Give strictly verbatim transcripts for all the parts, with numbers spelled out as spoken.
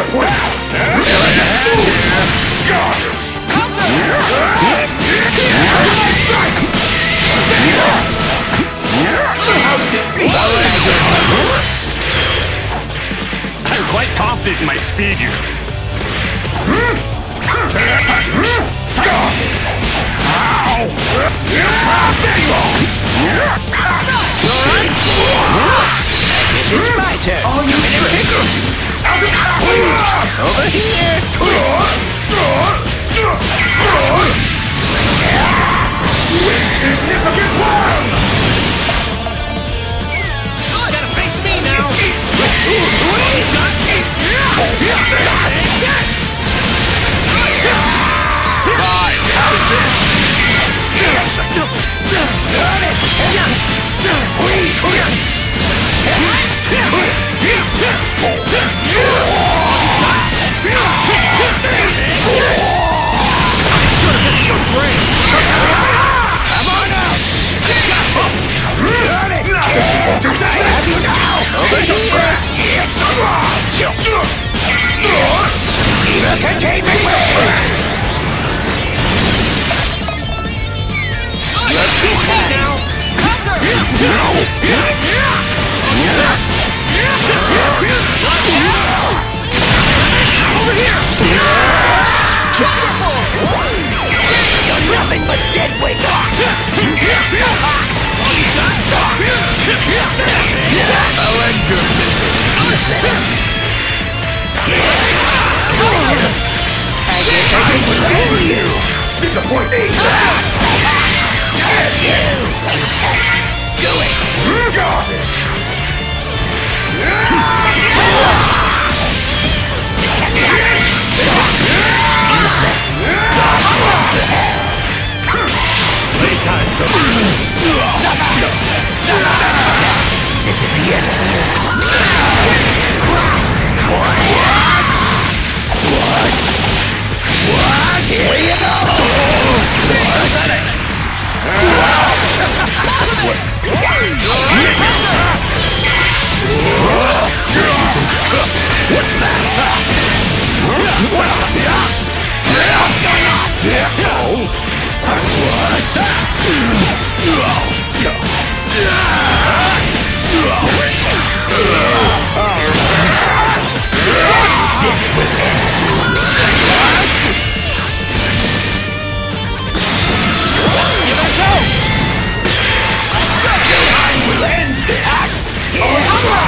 Disappointed! Elegant fool! Garbage! Counter! Out of my sight! How did it feel? I'm quite confident in my speed here. It's my turn. All you trick! Over here. Insignificant one! Oh, you gotta face me now. Right, how's this? Come on out. Over here! Contain me with friends! You're peaceful now. Counter! Over here! Wonderful! You're nothing but dead weight! I'll end your business. I can stand you! Disappointing! Yes, you! Do it! Garbage! Playtime's over. This is the end. What? What? What? Here you go! What's that? What's going on? This will end. Give it a go! I will end this! You're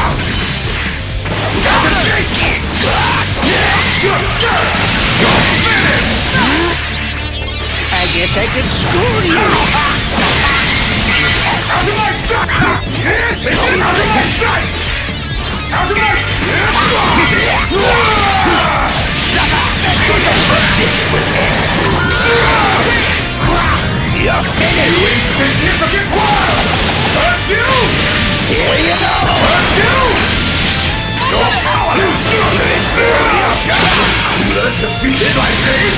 finished! I guess I could school you. Out of my sight! Out of my sight! Out of my This will end. You're finished! You insignificant one! That's you! Here you go! That's you! You're powerless! You're defeated like this!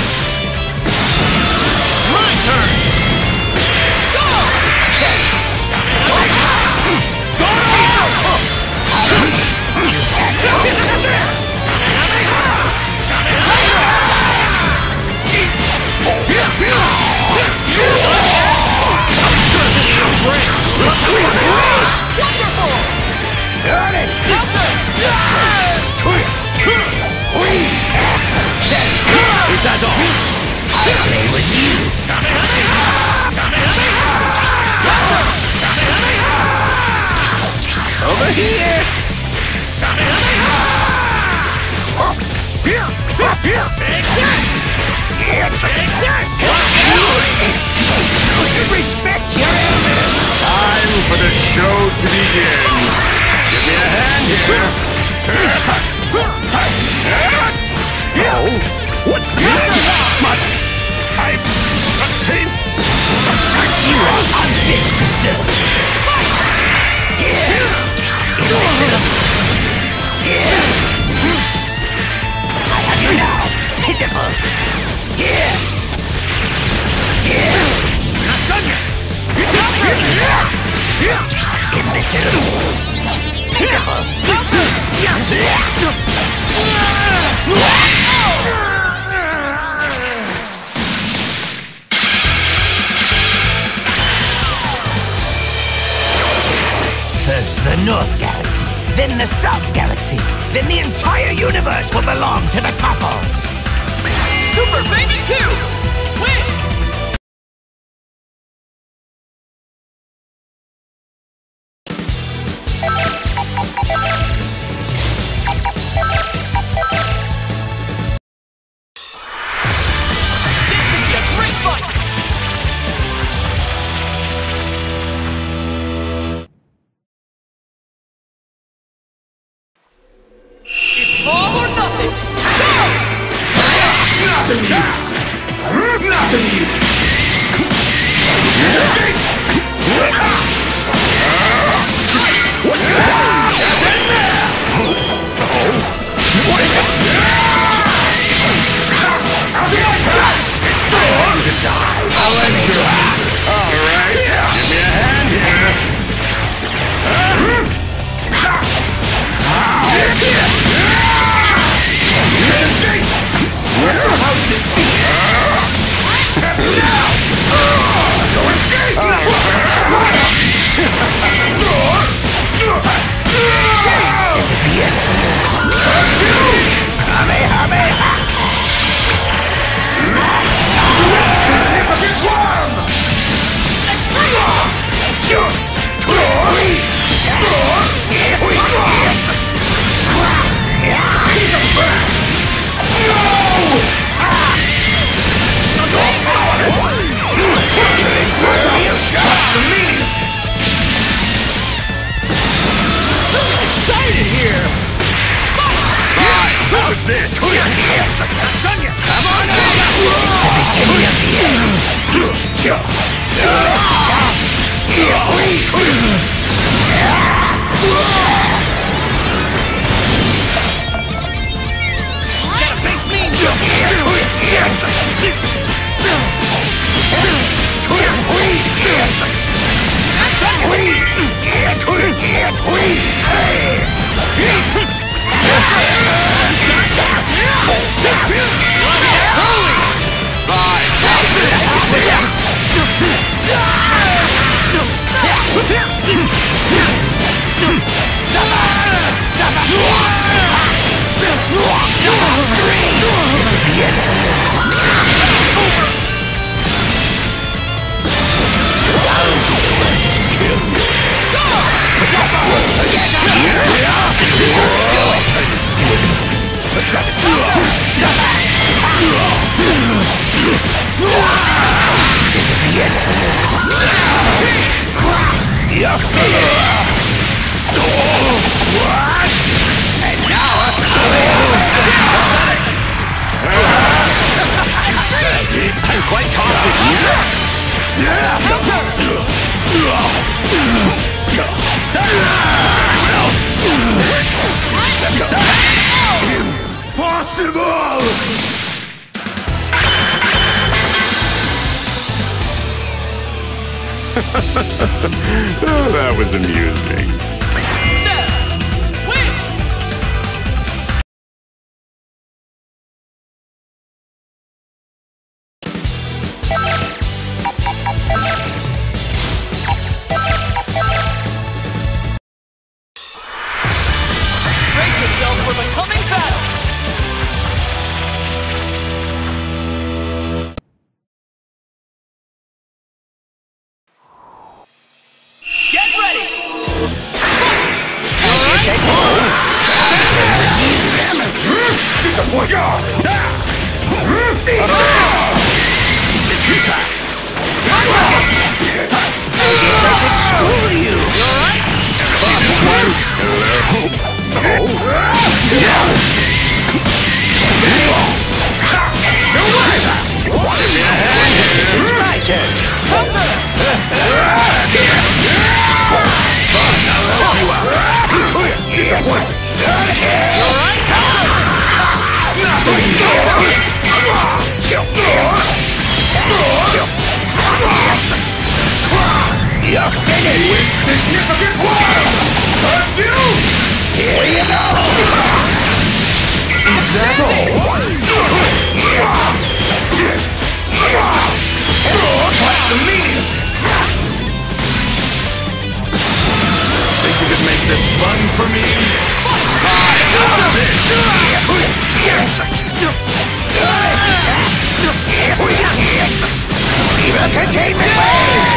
It's my turn. Go! Go Wonderful! Got it! Is that all? I'll play with you! Over here! Take this! Take this! You should respect your elders! Time for the show to begin. Give me a hand here. Oh, what's that? Must I obtain? You are unfit to serve! Yeah! Yeah! I have you now! Pitiful! Yeah! Yeah! Not done yet! Imbecile! Pitiful! Counter! in the South Galaxy, then the entire universe will belong to the Topples. Super Baby two! Win! This should be a great fight! It's all or nothing! Go! Nothing you! Nothing you! Escape! What's that? What is it? I'll be like this! It's time to die! I'll let you out! Alright, give me a hand here. Escape! What's the house it feels? Now! Go escape! This is the end. Kamehameha! Significant worm! He's a trash! No! What's the meaning? Excited here! Right, how is this? Come on Got a big mean This is the end. This is the end. You're finished. What? And now I'm quite Impossible! Oh, that was amusing. Brace yourself for the coming battle! Get ready! Disappointment! It's your time. Screw you! You alright? See this one? Hello? My turn. Disappointment! You alright? You're finished! Insignificant one! Curse you! Here you go! Is that all? What's the meaning of this? Think you could make this fun for me? Bye, how's this? Even containment wave!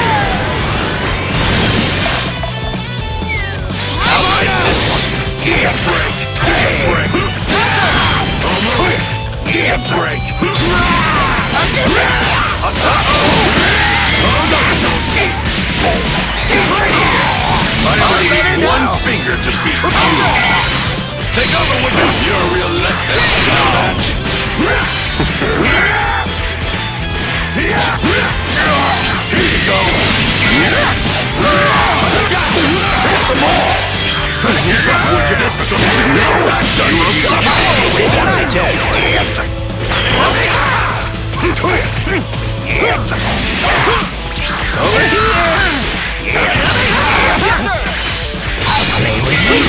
I'll take this one. Give a break. Give a break. Almost. Give a break. On top. Oh no, don't. I only need one finger to beat you. Take over with you. You're a real letdown. Here you go. Gotcha. Here's some more. Here you go. This is the no, I'm done. We'll suck it. I do. Over here. I'll play with you.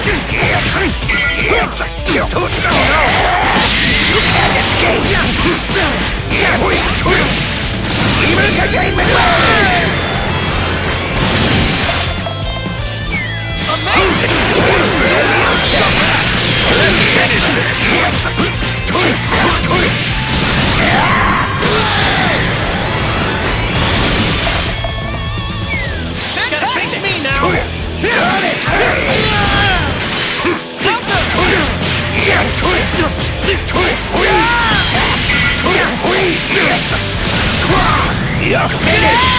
You can't escape. Even containment wave! Amazing! Let's finish this. Fantastic! Me now! Got it! You're finished!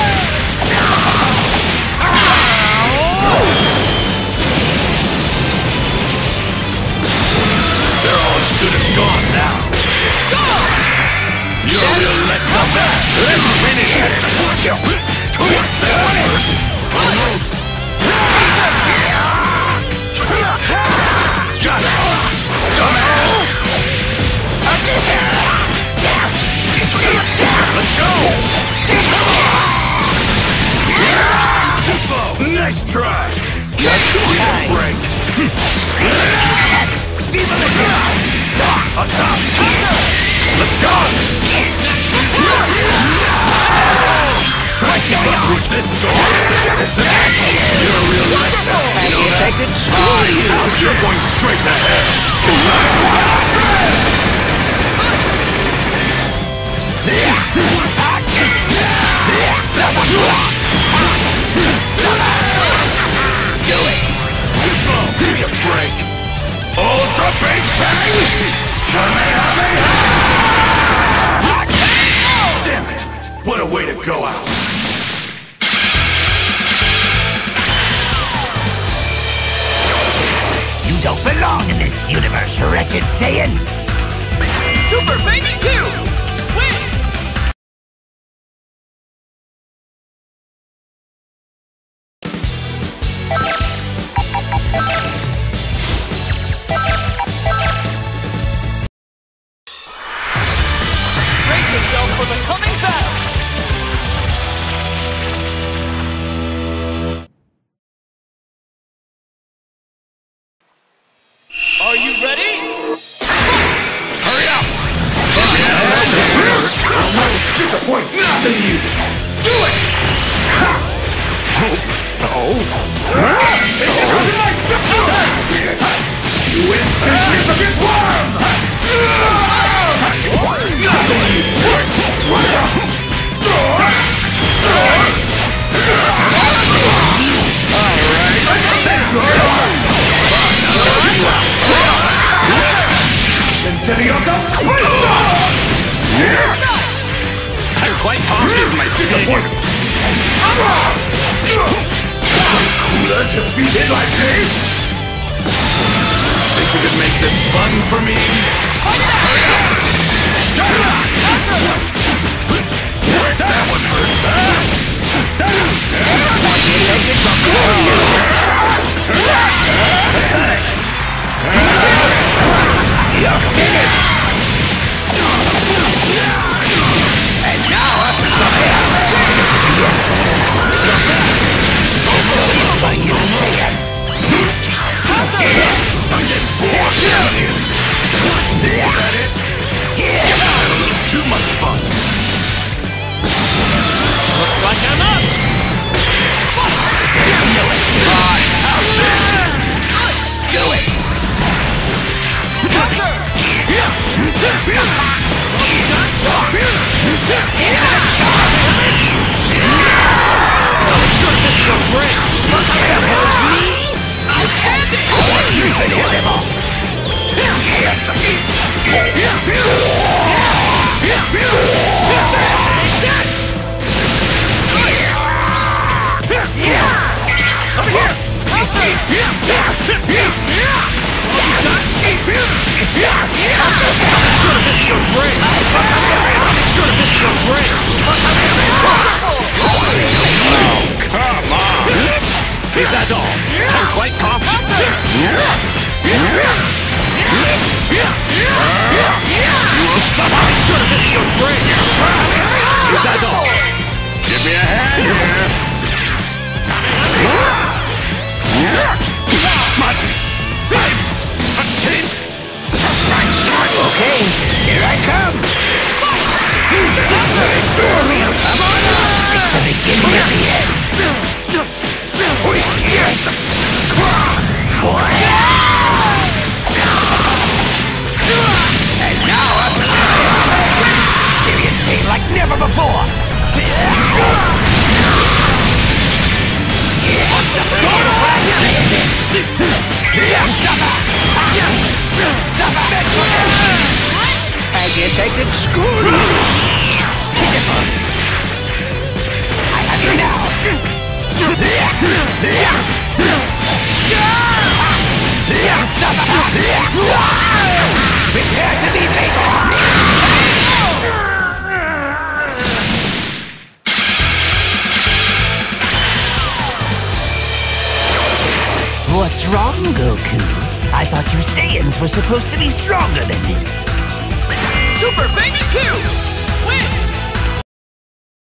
They're all as good as gone now. You're a real letdown. Let's finish this. That one hurt. Almost. Gotcha. Dumbass. Let's go. Too slow. Nice try. Just give me a break. On top. Let's go. Try to get up with this door. This is You're a real letdown. You know that? Ah, you. You're going straight to hell. Attack. Someone block. Do it. Too slow. Give me a break. Ultra Big Bang! Kamehameha! Damn it! What a way to go out! You don't belong in this universe, wretched Saiyan! Super Baby two! Win! Brace yourself for the coming battle! Are you ready? Hurry up! Disappoint nothing you! Do it! Oh? Take it out of my ship! You insignificant worm! Nothing you! Incendiato Superstar! I'm quite confident in my Disappoint! Cooler defeated like this? Think you could make this fun for me? Hurry up! Start up! What? That one hurts! You're finished! And now up to this is the end. It's over for you, Saiyan. I'm getting bored down here. Is that all? I'm quite confident. You will suffer. I should have hit your brain. Is that all? Give me a hand here. Much. Okay, here I come. Come on up. It's the beginning of the end. And now I'm experience pain like never before. I guess I could school you. Pitiful. I have you now. Prepare to be labeled. What's wrong, Goku? I thought your Saiyans were supposed to be stronger than this. Super Baby two! Win!